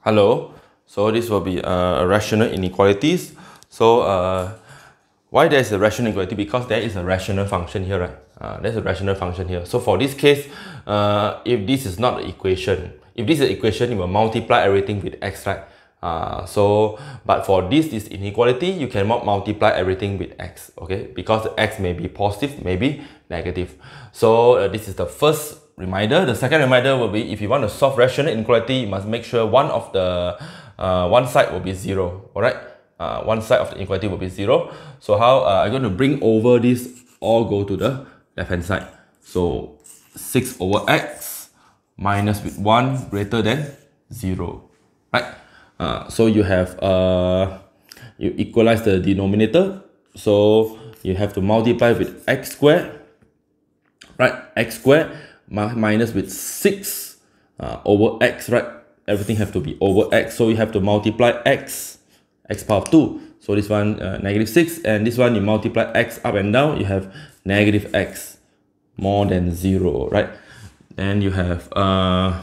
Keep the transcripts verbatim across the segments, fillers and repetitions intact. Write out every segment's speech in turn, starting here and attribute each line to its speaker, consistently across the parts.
Speaker 1: Hello, so this will be uh, rational inequalities. So uh, why there is a rational inequality? Because there is a rational function here, right? Uh, there's a rational function here. So for this case, uh, if this is not an equation, if this is an equation, you will multiply everything with x, right? Uh, so, but for this is inequality, you cannot multiply everything with x, okay? Because x may be positive, maybe negative. So uh, this is the first reminder. The second reminder will be, if you want to solve rational inequality, you must make sure one of the uh, one side will be zero. All right, uh, one side of the inequality will be zero. So how uh, I'm going to bring over this all go to the left hand side. So six over x minus with one greater than zero, right? Uh, so you have uh, you equalize the denominator. So you have to multiply with x squared, right? X squared minus with six uh, over x, right? Everything have to be over x, so you have to multiply x, x power of two. So this one uh, negative six, and this one you multiply x up and down, you have negative x more than zero, right? And you have uh,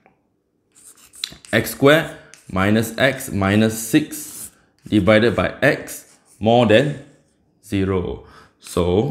Speaker 1: x squared minus x minus six divided by x more than zero. So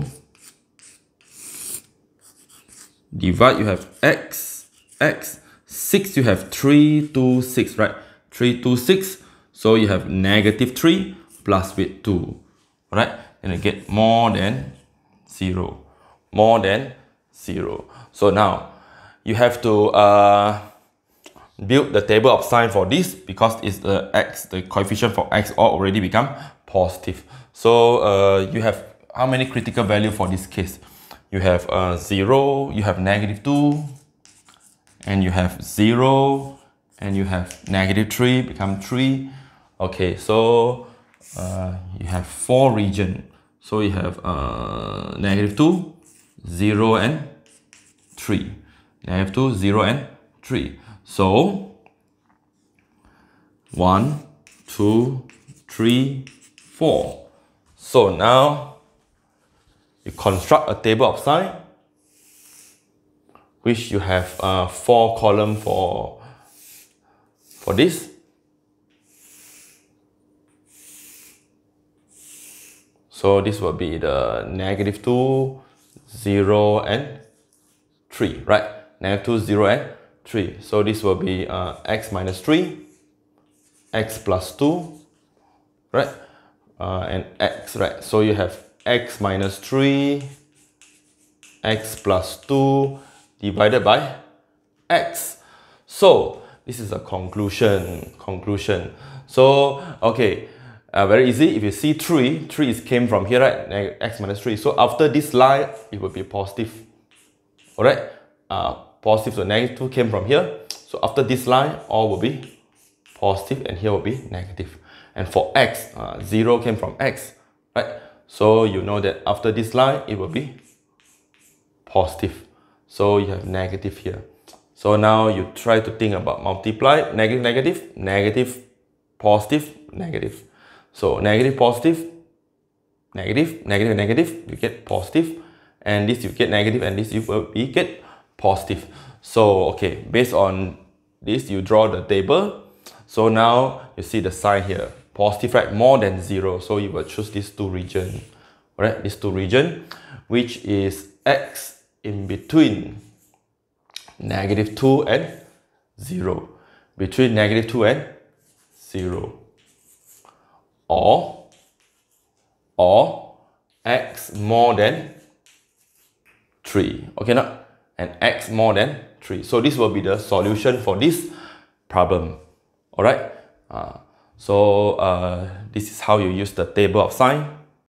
Speaker 1: divide, you have x, x, six, you have three, two, six, right? three, two, six, so you have negative three plus with two, right? And you get more than zero, more than zero. So now you have to uh, build the table of sign for this, because it's the x, the coefficient for x all already become positive. So uh, you have how many critical value for this case? You have uh, zero, you have negative two, and you have zero, and you have negative three, become three. Okay, so uh, you have four region. So you have uh, negative two, zero, and three. Negative two, zero, and three. So one, two, three, four. So now you construct a table of sign, which you have uh, four column for for this. So this will be the negative two, zero, and three, right? Negative two, zero, and three. So this will be uh, x minus three, x plus two, right? Uh, and x, right? So you have x minus three, x plus two divided by x. So this is a conclusion. Conclusion. So okay, uh, very easy. If you see three, three is came from here, right? X minus three. So after this line, it will be positive. All right. Uh, positive to negative two came from here. So after this line, all will be positive, and here will be negative. And for x, uh, zero came from x, right? So you know that after this line, it will be positive. So you have negative here. So now you try to think about multiply, negative, negative, negative, positive, negative. So negative, positive, negative, negative, negative, you get positive. And this you get negative, and this you will be get positive. So okay, based on this, you draw the table. So now you see the sign here. Positive, right? More than zero. So you will choose these two region, right? These two region, which is x in between negative two and zero. Between negative two and zero. Or, or x more than three. Okay, now? And x more than three. So this will be the solution for this problem. Alright? Uh, So uh, this is how you use the table of sign.